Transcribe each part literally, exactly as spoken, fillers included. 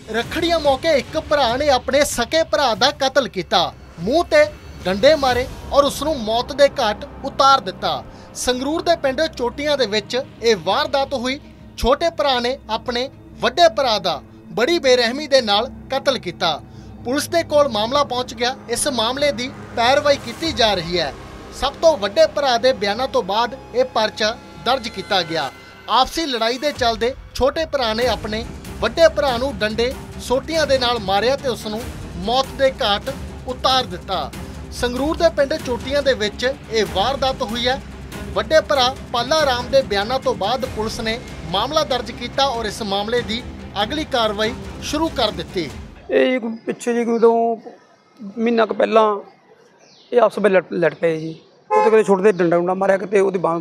रखड़ियां मौके एक भरा ने अपने सके भरा दा कतल किया, मूँह ते डंडे मारे और उसनूं मौत दे घाट उतार दिता। संगरूर दे पिंड चोटियां दे विच ये वारदात हुई। छोटे भरा ने अपने वड्डे भरा दा बड़ी बेरहमी दे नाल कतल किया। पुलिस दे कोल मामला पहुंच गया। इस मामले की पैरवाई की जा रही है। सब तो वड्डे भरा दे बयानों तो बाद यह परचा दर्ज किया गया। आपसी लड़ाई के चलते छोटे भरा ने अपने वड्डे भरा नूं डंडे सोटियां दे नाल मारिया ते उसनूं मौत दे घाट उतार दिता। संगरूर दे पिंड चोटियां दे विच यह वारदात हुई है। वड्डे भरा पाला राम दे बयानों तो बाद पुलिस ने मामला दर्ज किया और इस मामले की अगली कार्रवाई शुरू कर दी। ये पिछे जी कोई दो महीना क पहला ये आपस में लड़ लड़ पे जी। वो तो कदे छोटे डंडा डुंडा मारिया किते ओदी बांह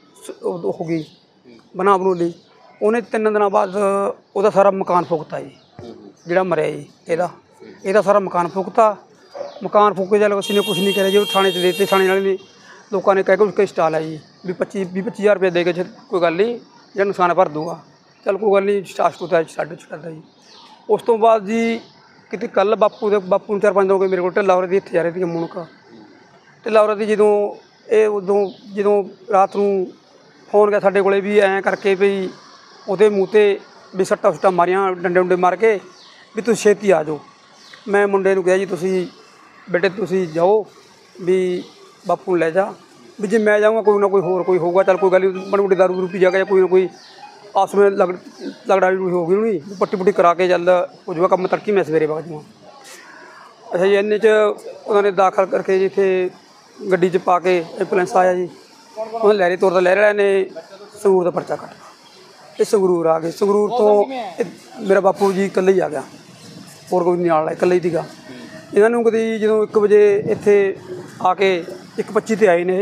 हो गई बना बनू ली। उन्हें तीन दिन बाद वह सारा मकान फूकता जी, जोड़ा मरिया जी एदा एदा सारा मकान फूकता। मकान फूके चल किसी ने कुछ नहीं करे जी। थाने च देते, थाने वाले ने लोगों ने कह के उसका स्टाल है जी भी पच्ची भी पच्ची हज़ार रुपये दे के कोई गल नहीं या नुकसान भर दूंगा। चल कोई गल नहीं स्टाल स्टूता साढ़े छुटा जी। उस तो बाद जी कितने कल बापू दे बापू नूं चार पाँच दिन हो गए मेरे को ढिल्ला औरत दी इत्थे जा रही थी मुनक ढिल्ला औरत दी जदों ये उदों जदों रात नूं फोन गया साडे कोले भी ऐं करके भी उहदे मूँह ते भी सट्टा सुट्टा मारियां डंडे डुंडे मार के भी तुसीं छेती आ जाओ। मैं मुंडे नूं कहा जी तुसीं बेटे तुसीं जाओ भी बापू नूं लै जा भी जे मैं जाऊँगा कोई ना कोई होर कोई होगा। चल कोई गल नहीं बड़ी बड़ी दारू दूरू पी जाएगा या कोई ना कोई आपस में लग लगड़ा भी होगी नहीं पट्टी पुट्टी करा के चल हो जाएगा कम तड़की मैं सवेरे वग जाऊँ। अच्छा जी इन्ने च उन्होंने दाखल करके जी इत्थे गड्डी च पा के एंबुलेंस आया जी। उन्हें लहरी तौर लहरे वाले ने संगरूर का परचा कट ये संगरूर आ गए। संगरूर तो मेरा बापू जी कल ही आ गया और कोई नहीं आला कल ही थी। इन्होंने कभी जो एक बजे इत्थे आके एक पच्ची ते आए ने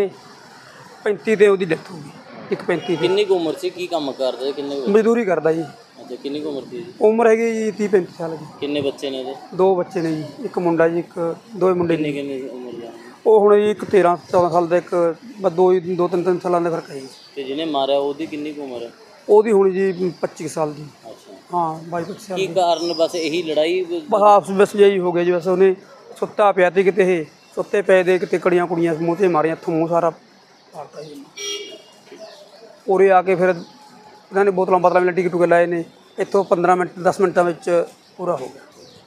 पैंती ते उहदी डेथ हो गई। एक पैंती कितनी उम्र से की काम करदा किन्ने मजदूरी करदा जी। अच्छा कितनी उम्र थी जी? उम्र हैगी जी तीह पैंती साल जी। किन्ने बच्चे ने जी? दो बच्चे ने जी, एक मुंडा जी एक दो मुंडे किन्ने किन्ने उम्र दा? ਉਹ ਹੁਣ ਜੀ ਇੱਕ तेरह चौदह साल ਦਾ ਇੱਕ ਬਸ ਦੋ ਦੋ ਤਿੰਨ ਤਿੰਨ ਸਾਲਾਂ ਦਾ ਫਰਕ ਹੈ ਜੀ। ਤੇ ਜਿਹਨੇ ਮਾਰਿਆ ਉਹਦੀ ਕਿੰਨੀ ਕੁ ਉਮਰ ਹੈ? ਉਹਦੀ ਹੁਣ ਜੀ ਪੱਚੀ ਸਾਲ ਦੀ। ਅੱਛਾ ਹਾਂ ਬਾਈ ਪੱਚੀ ਸਾਲ ਕੀ ਕਾਰਨ ਬਸ ਇਹੀ ਲੜਾਈ ਬਸ ਆਪਸ ਵਿੱਚ ਜਿਹੀ ਹੋ ਗਿਆ ਜੀ। ਬਸ ਉਹਨੇ ਸੁੱਤਾ ਪਿਆ ਤੇ ਕਿਤੇ ਇਹ ਸੁੱਤੇ ਪਏ ਦੇ ਕਿਤੇ ਕੜੀਆਂ ਕੁੜੀਆਂ ਮੂੰਹ ਤੇ ਮਾਰੀਆਂ ਇੱਥੋਂ ਮੂੰਹ ਸਾਰਾ ਪਾੜਤਾ ਜੀ। ਉਰੇ ਆ ਕੇ ਫਿਰ ਇਹਨਾਂ ਨੇ ਬੋਤਲਾਂ ਬਾਤਲਾਂ ਵੀ ਟਿਕਟ ਟੁਕੇ ਲਾਏ ਨੇ। ਇੱਥੋਂ ਪੰਦਰਾਂ ਮਿੰਟ ਦਸ ਮਿੰਟਾਂ ਵਿੱਚ ਪੂਰਾ ਹੋ ਗਿਆ।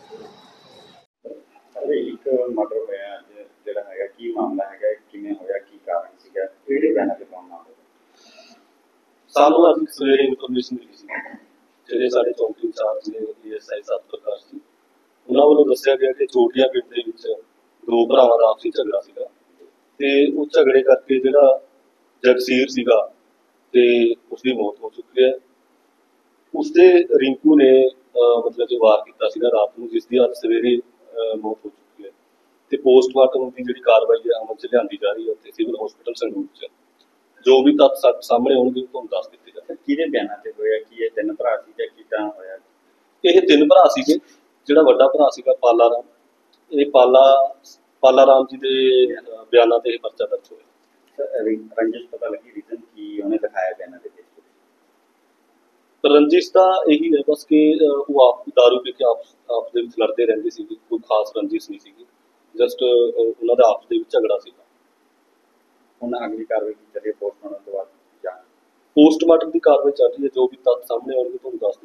ਇੱਕ ਮਰਡਰ ਹੋਇਆ ਅੱਜ ਜਿਹੜਾ ਹੈਗਾ ਕੀ ਮਾਮਲਾ ਹੈਗਾ ਕਿਵੇਂ ਹੋਇਆ ਕੀ ਕਾਰਨ ਸੀਗਾ ਕਿਹੜੇ ਬਿਆਨਾਂ ਤੇ ਕੌਣ ਨਾਮ ਸਾਨੂੰ ਅੱਜ ਸਵੇਰੇ ਇਨਫੋਰਮੇਸ਼ਨ ਮਿਲੀ ਸੀ ਜਿਹੜੇ ਸਾਡੇ ਚੌਂਕੀ ਇੰਚਾਰਜ ਨੇ ਏਐਸਆਈ ਸਤ ਪ੍ਰਕਾਸ਼ ਜੀ ਉਹਨਾਂ ਵੱਲੋਂ ਦੱਸਿਆ ਗਿਆ ਕਿ ਚੋਟੀਆਂ ਪਿੰਡ ਦੇ ਵਿੱਚ ਦੋ ਭਰਾਵਾਂ ਦਾ ਆਪਸੀ ਝਗੜਾ ਸੀਗਾ ਤੇ ਉਹ ਝਗੜੇ ਕਰਕੇ ਜਿਹੜਾ ਜਗਸੀਰ ਸੀਗਾ ਤੇ ਉਸਦੀ ਮੌਤ ਹੋ ਚੁੱਕੀ ਹੈ। ਉਸਦੇ ਰਿੰਕੂ ਨੇ ਮਤਲਬ ਜੋ ਵਾਰ ਕੀਤਾ ਸੀਗਾ ਰਾਤ ਨੂੰ ਜਿਸ ਦੀ ਅੱਜ ਸਵੇਰੇ ਮੌਤ ਹੋ ਚੁੱਕੀ ਹੈ ਤੇ ਪੋਸਟਮਾਰਟਮ ਦੀ ਜਿਹੜੀ ਕਾਰਵਾਈ ਹੈ ਅਮਲ 'ਚ ਲਿਆਂਦੀ ਜਾ ਰਹੀ ਹੈ ਉੱਥੇ ਸਿਵਲ ਹਸਪੀਟਲ ਸੰਗਰੂਰ 'ਚ ਜੋ ਵੀ ਤੱਥ ਸਾਹਮਣੇ ਆਉਣਗੇ ਤੁਹਾਨੂੰ ਦੱਸ ਦਿੱਤੇ ਜਾਣਗੇ। ਕਿਹਦੇ ਬਿਆਨਾਂ ਤੇ ਹੋਇਆ ਕੀ ਇਹ ਤਿੰਨ ਭਰਾ ਸੀ ਜਾਂ ਕਿੱਦਾਂ ਹੋਇਆ? ਇਹ ਤਿੰਨ ਭਰਾ ਸੀਗੇ। ਜਿਹੜਾ ਵੱਡਾ ਭਰਾ ਸੀਗਾ ਪਾਲਾ ਰਾਮ ਇਹ ਪਾਲਾ ਪਾਲਾ ਰਾਮ ਜੀ ਦੇ ਬਿਆਨਾਂ ਤੇ ਇਹ ਪਰਚਾ ਦਰਜ ਹੋਇਆ। ਰੰਜਿਸ਼ ਪਤਾ ਲੱਗੀ ਰੀਜ਼ਨ ਕੀ ਉਹਨੇ ਦਿਖਾਇਆ ਬਿਆਨਾਂ ਦੇ ਵਿੱਚ? ਰੰਜਿਸ਼ ਤਾਂ ਇਹੀ ਹੈ ਬਸ ਕਿ ਉਹ ਆਪ ਦਾਰੂ ਪੀ ਕੇ ਆਪਸ ਆਪਸ ਦੇ ਵਿੱਚ ਲੜਦੇ ਰਹਿੰਦੇ ਸੀਗੇ। ਕੋਈ ਖਾਸ ਰੰਜਿਸ਼ ਨਹੀਂ ਸੀਗੀ ਜਸਟ ਉਹਨਾਂ ਦਾ ਆਪਸ ਦੇ ਵਿੱਚ ਝਗੜਾ ਸੀਗਾ। ਉਹਨਾਂ ਅਗਲੀ ਕਾਰਵਾਈ ਕੀ ਚੱਲੀ ਪੋਸਟਮਾਰਟਮ ਤੋਂ ਬਾਅਦ ਜਾਂ ਪੋਸਟਮਾਰਟਮ ਦੀ ਕਾਰਵਾਈ ਚੱਲ ਰਹੀ ਹੈ। ਜੋ ਵੀ ਤੱਥ ਸਾਹਮਣੇ ਆਉਣਗੇ ਤੁਹਾਨੂੰ ਦੱਸ